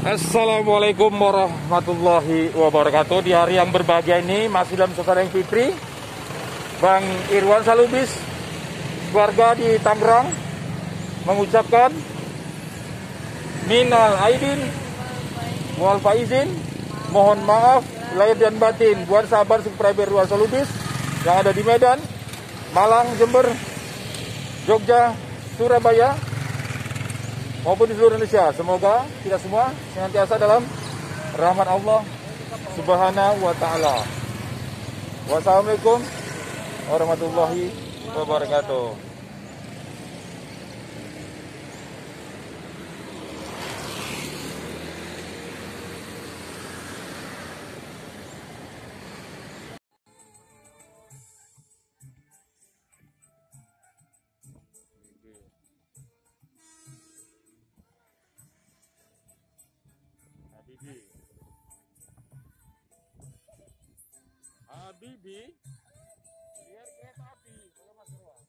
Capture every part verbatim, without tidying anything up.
Assalamualaikum warahmatullahi wabarakatuh. Di hari yang berbahagia ini, masih dalam suasana yang fitri, Bang Irwan Salubis, keluarga di Tangerang, mengucapkan minal aidin wal faizin, mohon maaf lahir dan batin buat sahabat subscriber Irwan Salubis yang ada di Medan, Malang, Jember, Jogja, Surabaya, maupun di seluruh Indonesia. Semoga kita semua senantiasa dalam rahmat Allah Subhanahu wa Ta'ala. Wassalamualaikum warahmatullahi wabarakatuh. Habibi, lihat kereta api, kalau Mas Irwan.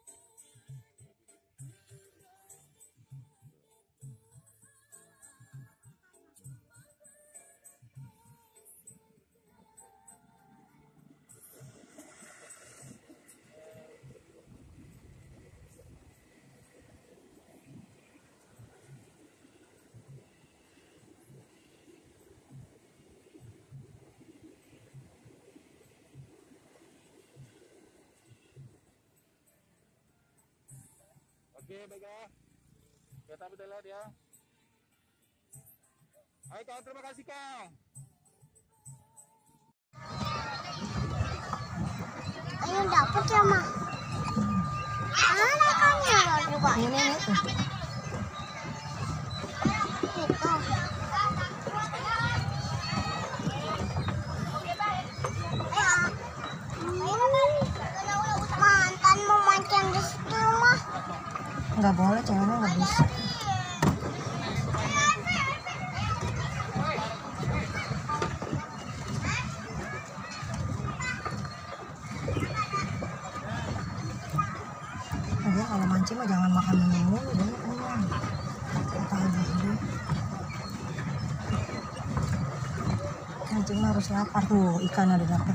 Oke, baiklah. Kereta api terlihat ya. Ayo Kang, terima kasih Kang. Ayo dapet ya, Ma. Mana ikannya juga? Ini nih. Itu. Mantan mau mancing di situ, Ma. Nggak boleh, ceweknya nggak bisa. Jadi kalau mancing mah jangan makan minum mulu, deh kenyang. Kita aja dulu. Mancing mah harus lapar tuh, ikan ada dapet.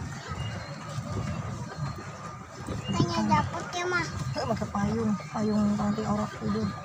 Hanya dapet ya, Ma. Pakai payung, payung nanti orang tidur.